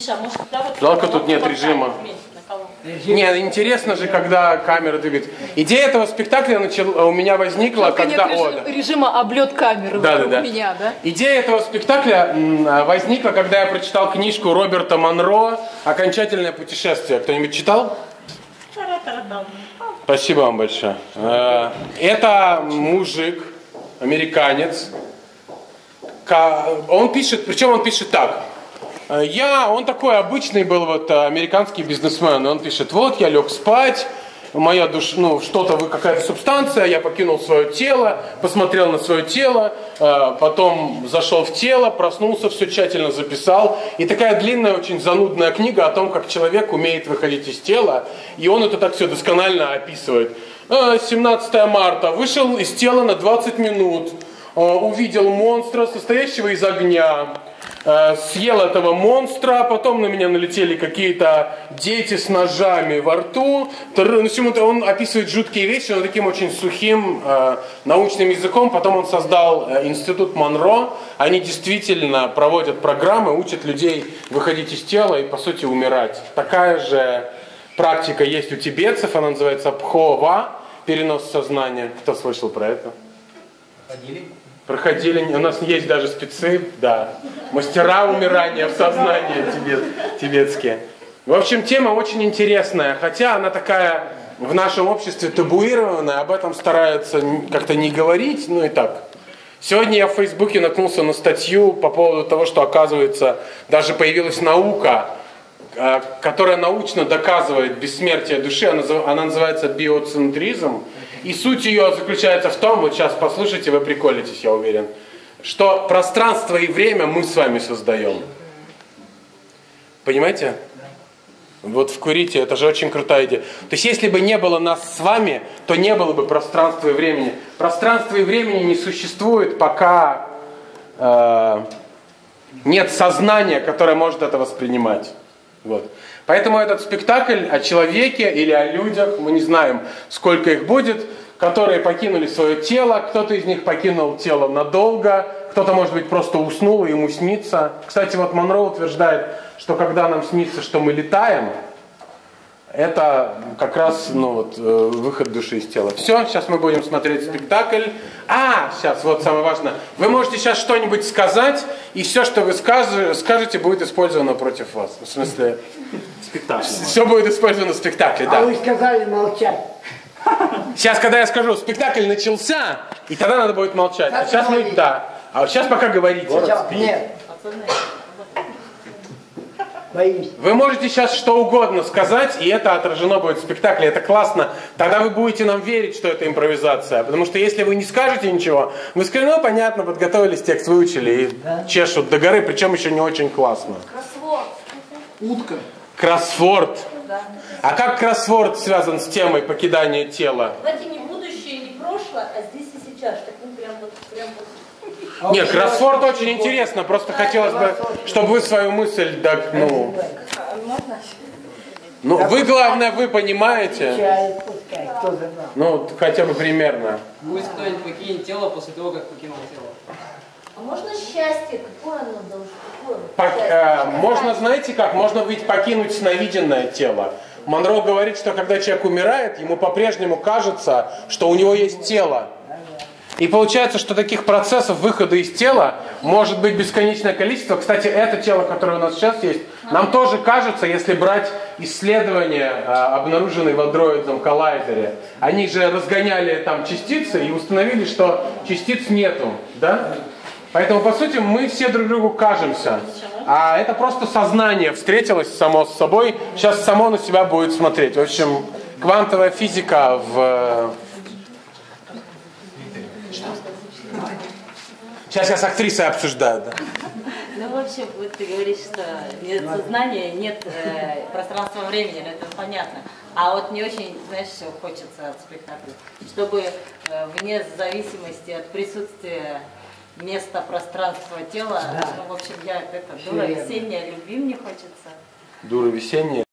Жалко, тут нет режима. Нет, интересно же, когда камера двигается. Идея этого спектакля у меня возникла, жалко, когда... нет режима облет камеры у меня, да? Идея этого спектакля возникла, когда я прочитал книжку Роберта Монро «Окончательное путешествие». Кто-нибудь читал? Спасибо вам большое. Это мужик, американец. Он пишет, причем он пишет так. Он такой обычный был американский бизнесмен. Он пишет: вот я лег спать, моя душа, какая-то субстанция, я покинул свое тело, посмотрел на свое тело, потом зашел в тело, проснулся, все тщательно записал. И такая длинная, очень занудная книга о том, как человек умеет выходить из тела. И он это так все досконально описывает. 17 марта, вышел из тела на 20 минут, увидел монстра, состоящего из огня. Съел этого монстра, потом на меня налетели какие-то дети с ножами во рту. Он описывает жуткие вещи, но таким очень сухим научным языком. Потом он создал институт Монро. Они действительно проводят программы, учат людей выходить из тела и, по сути, умирать. Такая же практика есть у тибетцев, она называется Пхова, перенос сознания. Кто слышал про это? Проходили, у нас есть даже спецы, да, мастера умирания в сознании тибетские. В общем, тема очень интересная, хотя она такая в нашем обществе табуированная, об этом стараются как-то не говорить, и так. Сегодня я в Фейсбуке наткнулся на статью по поводу того, что, оказывается, даже появилась наука, которая научно доказывает бессмертие души, она называется биоцентризм. И суть ее заключается в том, вот сейчас послушайте, вы приколитесь, я уверен, что пространство и время мы с вами создаем. Понимаете? Вот вкурите, это же очень крутая идея. То есть, если бы не было нас с вами, то не было бы пространства и времени. Пространства и времени не существует, пока нет сознания, которое может это воспринимать. Вот. Поэтому этот спектакль о человеке или о людях, мы не знаем, сколько их будет, которые покинули свое тело, кто-то из них покинул тело надолго, кто-то, может быть, просто уснул и ему снится. Кстати, вот Монро утверждает, что когда нам снится, что мы летаем, это как раз выход души из тела. Все, сейчас мы будем смотреть спектакль. Сейчас, вот самое важное. Вы можете сейчас что-нибудь сказать, и все, что вы скажете, будет использовано против вас. В смысле, спектакль. Все будет использовано в спектакле, да. А вы сказали молчать. Сейчас, когда я скажу, спектакль начался, и тогда надо будет молчать. А сейчас А вот сейчас пока говорите. Нет. Боюсь. Вы можете сейчас что угодно сказать, и это отражено будет в спектакле. Это классно. Тогда вы будете нам верить, что это импровизация. Потому что если вы не скажете ничего, вы скажете: понятно, подготовились, текст выучили и чешут до горы, причем еще не очень классно. Кроссворд. Утка. Кроссворд. Да. А как кроссворд связан с темой покидания тела? Знаете, не будущее, не прошлое, а здесь и сейчас. Так прям вот. Нет, кроссворд очень интересно. Просто хотелось бы, чтобы вы свою мысль вы, главное, вы понимаете. Хотя бы примерно. Пусть кто-нибудь покинет тело после того, как покинул тело. А можно счастье? Какое оно должно? Можно, знаете как? Можно ведь покинуть сновиденное тело. Монро говорит, что когда человек умирает, ему по-прежнему кажется, что у него есть тело. И получается, что таких процессов выхода из тела может быть бесконечное количество. Кстати, это тело, которое у нас сейчас есть, нам тоже кажется, если брать исследования, обнаруженные в Адроидном коллайдере, они же разгоняли там частицы и установили, что частиц нету, да? Поэтому, по сути, мы все друг другу кажемся. А это просто сознание встретилось само с собой, сейчас само на себя будет смотреть. В общем, квантовая физика в... Сейчас я с актрисой обсуждаю, да. В общем, вот ты говоришь, что нет сознания, нет пространства времени, это понятно. А вот мне очень, знаешь, все хочется от спектакля, чтобы вне зависимости от присутствия места, пространства, тела, в общем, дура весенняя, любви мне хочется. Дура весенняя.